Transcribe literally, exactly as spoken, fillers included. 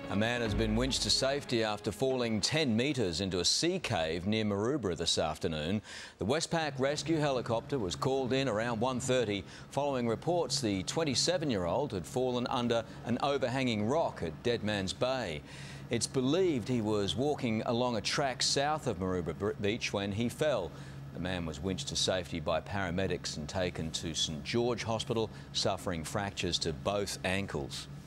A man has been winched to safety after falling ten metres into a sea cave near Maroubra this afternoon. The Westpac rescue helicopter was called in around one thirty following reports the twenty-seven-year-old had fallen under an overhanging rock at Dead Man's Bay. It's believed he was walking along a track south of Maroubra Beach when he fell. The man was winched to safety by paramedics and taken to St George Hospital, suffering fractures to both ankles.